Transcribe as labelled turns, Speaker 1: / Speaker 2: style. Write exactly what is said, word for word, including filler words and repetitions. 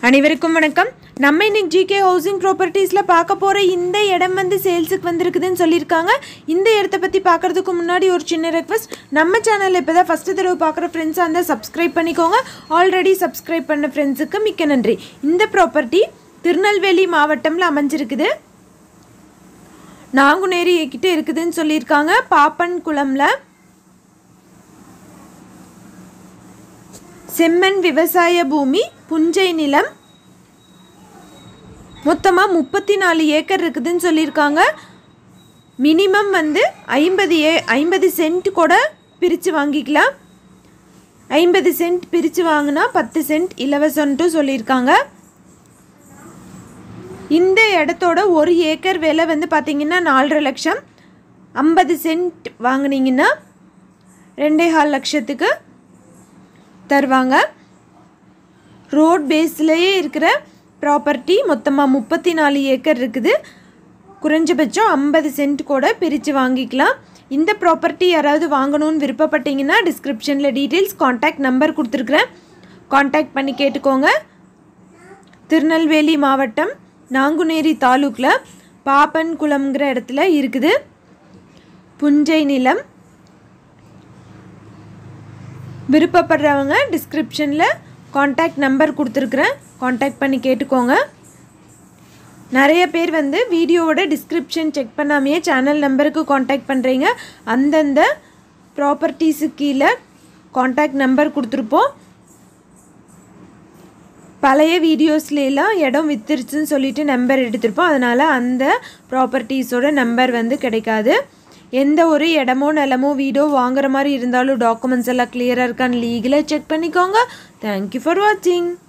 Speaker 1: அனைவருக்கும் வணக்கம். நம்ம இன்னைக்கு ஜிகே ஹவுசிங் ப்ராப்பர்ட்டிஸில் பார்க்க போகிற இந்த இடம் வந்து சேல்ஸுக்கு வந்திருக்குதுன்னு சொல்லியிருக்காங்க. இந்த இடத்த பற்றி பார்க்குறதுக்கு முன்னாடி ஒரு சின்ன ரெக்வஸ்ட், நம்ம சேனலில் இப்போ தான் ஃபஸ்ட்டு தடவை பார்க்குற ஃப்ரெண்ட்ஸாக இருந்தால் சப்ஸ்கிரைப் பண்ணிக்கோங்க. ஆல்ரெடி சப்ஸ்கிரைப் பண்ண ஃப்ரெண்ட்ஸுக்கு மிக்க நன்றி. இந்த ப்ராப்பர்ட்டி திருநெல்வேலி மாவட்டமில் அமைஞ்சிருக்குது. நாங்குநேரி கிட்டே இருக்குதுன்னு சொல்லியிருக்காங்க. பாப்பன் குளமில் செம்மண் விவசாய பூமி, புஞ்சை நிலம், மொத்தமாக முப்பத்தி நாலு ஏக்கர் இருக்குதுன்னு சொல்லியிருக்காங்க. மினிமம் வந்து ஐம்பது ஏ ஐம்பது சென்ட் கூட பிரித்து வாங்கிக்கலாம். ஐம்பது சென்ட் பிரித்து வாங்கினா பத்து சென்ட் இலவசன்ட்டு சொல்லியிருக்காங்க. இந்த இடத்தோட ஒரு ஏக்கர் விலை வந்து பார்த்திங்கன்னா நாலரை லட்சம். ஐம்பது சென்ட் வாங்கினீங்கன்னா ரெண்டே கால் லட்சத்துக்கு தருவாங்க. ரோட் பேஸ்லேயே இருக்கிற ப்ராப்பர்ட்டி, மொத்தமாக முப்பத்தி நாலு ஏக்கர் இருக்குது. குறைஞ்சபட்சம் ஐம்பது சென்ட் கூட பிரித்து வாங்கிக்கலாம். இந்த ப்ராப்பர்ட்டி யாராவது வாங்கணும்னு விருப்பப்பட்டீங்கன்னா டிஸ்கிரிப்ஷனில் டீட்டெயில்ஸ், காண்டாக்ட் நம்பர் கொடுத்துருக்குறேன். காண்டாக்ட் பண்ணி கேட்டுக்கோங்க. திருநெல்வேலி மாவட்டம் நாங்குநேரி தாலுக்கில் பாப்பன் குளம்ங்கிற இடத்துல இருக்குது. புஞ்சை நிலம். விருப்பப்படுறவங்க டிஸ்கிரிப்ஷனில் காண்டாக்ட் நம்பர் கொடுத்துருக்குறேன், காண்டாக்ட் பண்ணி கேட்டுக்கோங்க. நிறைய பேர் வந்து வீடியோவோட டிஸ்கிரிப்ஷன் செக் பண்ணாமையே சேனல் நம்பருக்கு காண்டாக்ட் பண்ணுறீங்க. அந்தந்த ப்ராப்பர்ட்டிஸுக்கு கீழே காண்டாக்ட் நம்பர் கொடுத்துருப்போம். பழைய வீடியோஸ்லாம் இடம் வித்துருச்சுன்னு சொல்லிட்டு நம்பர் எடுத்திருப்போம். அதனால் அந்த ப்ராப்பர்ட்டிஸோட நம்பர் வந்து கிடைக்காது. எந்த ஒரு இடமோ நிலமோ வீடோ வாங்குற மாதிரி இருந்தாலும் டாக்குமெண்ட்ஸ் எல்லாம் கிளியராக இருக்கான்னு லீகலாக செக் பண்ணிக்கோங்க. தேங்க்யூ ஃபார் வாட்சிங்.